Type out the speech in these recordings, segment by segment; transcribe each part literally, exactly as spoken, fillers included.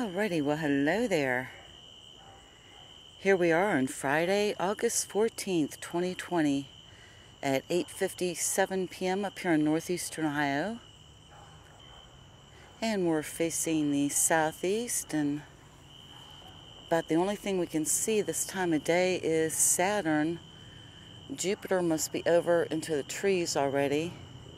Alrighty, well hello there. Here we are on Friday, August fourteenth, twenty twenty at eight fifty-seven p m up here in northeastern Ohio. And we're facing the southeast, and about the only thing we can see this time of day is Saturn. Jupiter must be over into the trees already.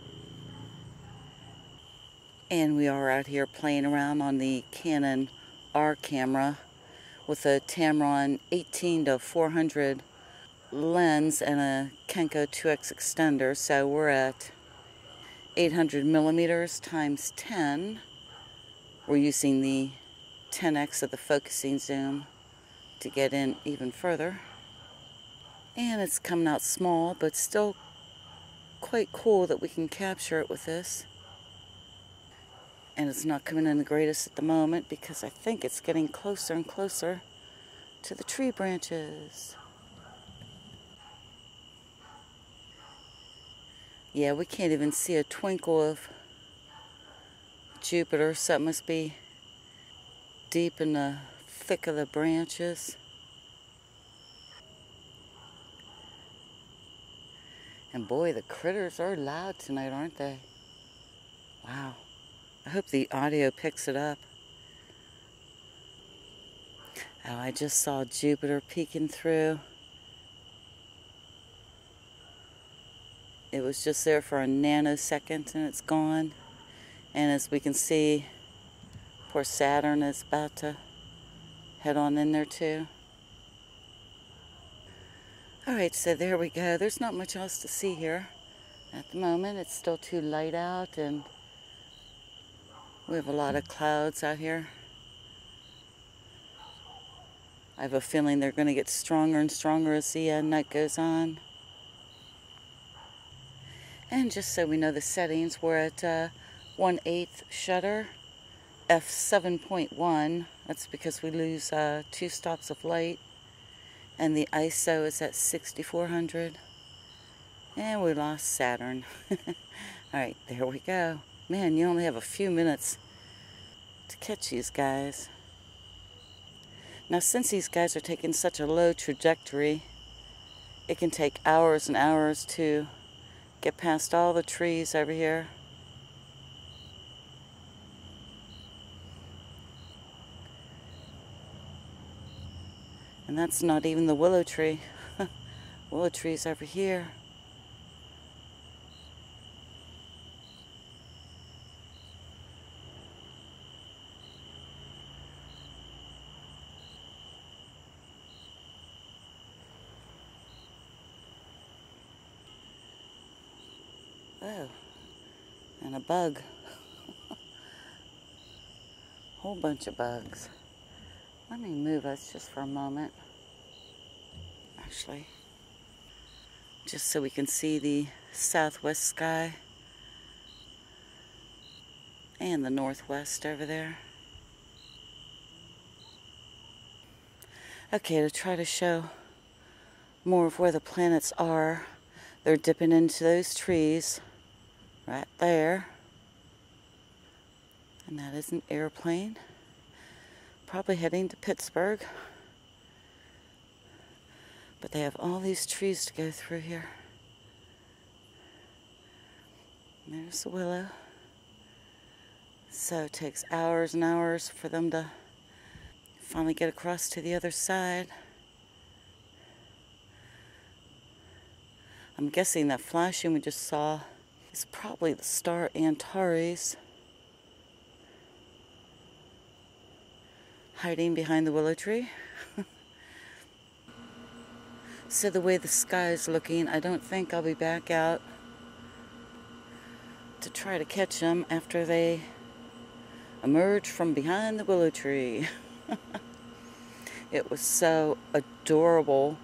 And we are out here playing around on the Canon R camera with a Tamron eighteen to four hundred lens and a Kenko two X extender. So we're at eight hundred millimeters times ten. We're using the ten X of the focusing zoom to get in even further. And it's coming out small, but still quite cool that we can capture it with this. And it's not coming in the greatest at the moment because I think it's getting closer and closer to the tree branches. Yeah, we can't even see a twinkle of Jupiter, so it must be deep in the thick of the branches. And boy, the critters are loud tonight, aren't they? Wow. I hope the audio picks it up. Oh, I just saw Jupiter peeking through. It was just there for a nanosecond and it's gone. And as we can see, poor Saturn is about to head on in there too. Alright, so there we go. There's not much else to see here at the moment. It's still too light out, and we have a lot of clouds out here. I have a feeling they're going to get stronger and stronger as the uh, night goes on. And just so we know the settings, we're at uh, one eighth shutter, f seven point one. That's because we lose uh, two stops of light. And the I S O is at sixty-four hundred. And we lost Saturn. Alright, there we go. Man, you only have a few minutes to catch these guys. Now, since these guys are taking such a low trajectory, it can take hours and hours to get past all the trees over here. And that's not even the willow tree. Willow tree's over here. Oh, and a bug. Whole bunch of bugs. Let me move us just for a moment. Actually, just so we can see the southwest sky and the northwest over there. Okay, to try to show more of where the planets are, they're dipping into those trees right there. And that is an airplane, probably heading to Pittsburgh. But they have all these trees to go through here. And there's the willow. So it takes hours and hours for them to finally get across to the other side. I'm guessing that flashing we just saw is probably the star Antares, hiding behind the willow tree. So the way the sky is looking, I don't think I'll be back out to try to catch them after they emerge from behind the willow tree. It was so adorable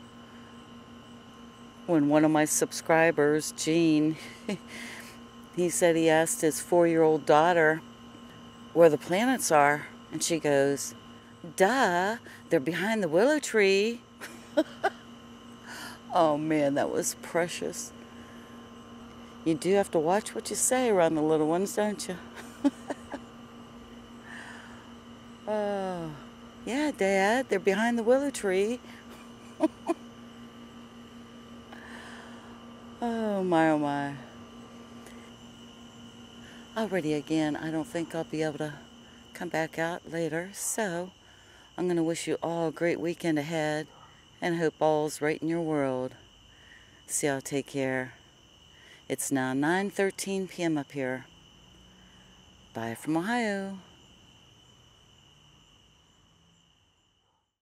when one of my subscribers, Gene, he said he asked his four-year-old daughter where the planets are, and she goes, "Duh, they're behind the willow tree." Oh man, that was precious. You do have to watch what you say around the little ones, don't you? Oh Yeah, Dad, they're behind the willow tree. Oh my, oh my. Already again, I don't think I'll be able to come back out later, so I'm going to wish you all a great weekend ahead and hope all's right in your world. So y'all take care. It's now nine thirteen p m up here. Bye from Ohio.